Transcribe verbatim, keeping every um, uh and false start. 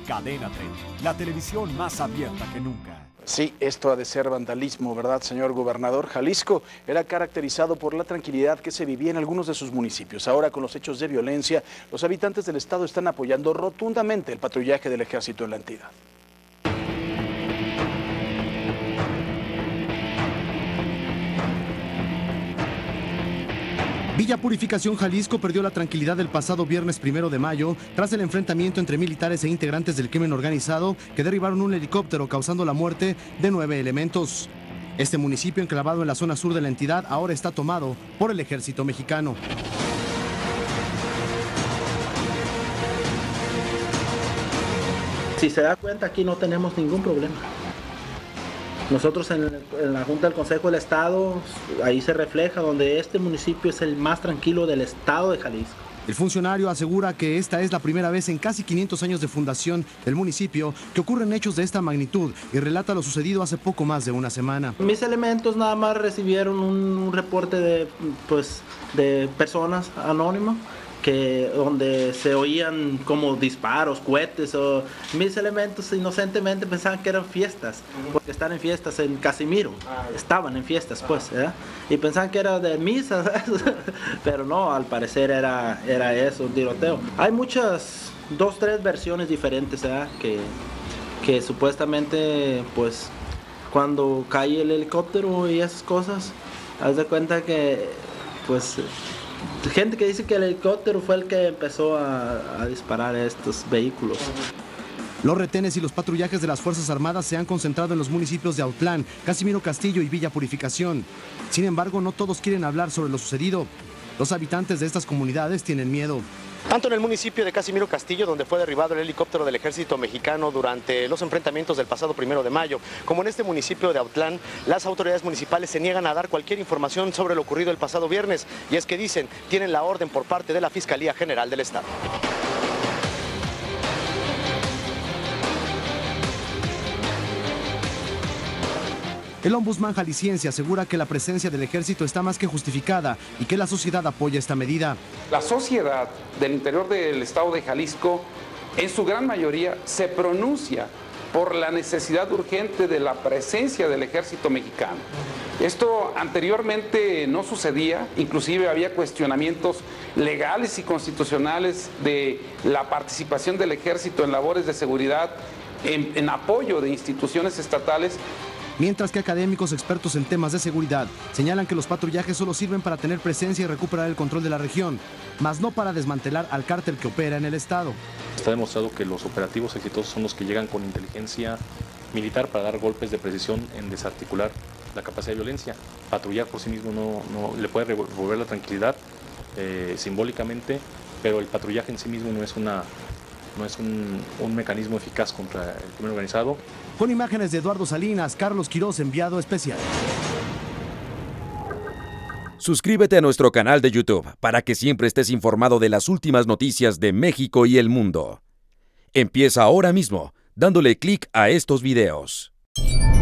Cadena treinta, la televisión más abierta que nunca. Sí, esto ha de ser vandalismo, ¿verdad, señor gobernador? Jalisco era caracterizado por la tranquilidad que se vivía en algunos de sus municipios. Ahora, con los hechos de violencia, los habitantes del estado están apoyando rotundamente el patrullaje del ejército en la entidad. Villa Purificación, Jalisco, perdió la tranquilidad el pasado viernes primero de mayo tras el enfrentamiento entre militares e integrantes del crimen organizado que derribaron un helicóptero causando la muerte de nueve elementos. Este municipio, enclavado en la zona sur de la entidad, ahora está tomado por el ejército mexicano. Si se da cuenta, aquí no tenemos ningún problema. Nosotros en, en la Junta del Consejo del Estado, ahí se refleja donde este municipio es el más tranquilo del estado de Jalisco. El funcionario asegura que esta es la primera vez en casi quinientos años de fundación del municipio que ocurren hechos de esta magnitud y relata lo sucedido hace poco más de una semana. Mis elementos nada más recibieron un, un reporte de, pues, de personas anónimas que donde se oían como disparos, cohetes, o mis elementos inocentemente pensaban que eran fiestas, porque están en fiestas en Casimiro, estaban en fiestas pues, ¿eh? Y pensaban que era de misa, pero no, al parecer era, era eso, un tiroteo. Hay muchas, dos, tres versiones diferentes, ¿eh? que, que supuestamente pues cuando cae el helicóptero y esas cosas, haz de cuenta que pues gente que dice que el helicóptero fue el que empezó a, a disparar a estos vehículos. Los retenes y los patrullajes de las Fuerzas Armadas se han concentrado en los municipios de Autlán, Casimiro Castillo y Villa Purificación. Sin embargo, no todos quieren hablar sobre lo sucedido. Los habitantes de estas comunidades tienen miedo. Tanto en el municipio de Casimiro Castillo, donde fue derribado el helicóptero del ejército mexicano durante los enfrentamientos del pasado primero de mayo, como en este municipio de Autlán, las autoridades municipales se niegan a dar cualquier información sobre lo ocurrido el pasado viernes, y es que dicen, tienen la orden por parte de la Fiscalía General del Estado. El ombudsman jalisciense asegura que la presencia del ejército está más que justificada y que la sociedad apoya esta medida. La sociedad del interior del estado de Jalisco, en su gran mayoría, se pronuncia por la necesidad urgente de la presencia del ejército mexicano. Esto anteriormente no sucedía, inclusive había cuestionamientos legales y constitucionales de la participación del ejército en labores de seguridad, en, en apoyo de instituciones estatales. Mientras que académicos expertos en temas de seguridad señalan que los patrullajes solo sirven para tener presencia y recuperar el control de la región, mas no para desmantelar al cártel que opera en el estado. Está demostrado que los operativos exitosos son los que llegan con inteligencia militar para dar golpes de precisión en desarticular la capacidad de violencia. Patrullar por sí mismo no, no le puede devolver la tranquilidad eh, simbólicamente, pero el patrullaje en sí mismo no es una no es un, un mecanismo eficaz contra el crimen organizado. Con imágenes de Eduardo Salinas, Carlos Quiroz, enviado especial. Suscríbete a nuestro canal de YouTube para que siempre estés informado de las últimas noticias de México y el mundo. Empieza ahora mismo, dándole clic a estos videos.